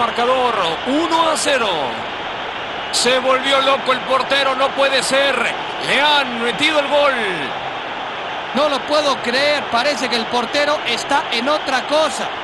marcador, 1-0. Se volvió loco el portero, no puede ser. Le han metido el gol. No lo puedo creer, parece que el portero está en otra cosa.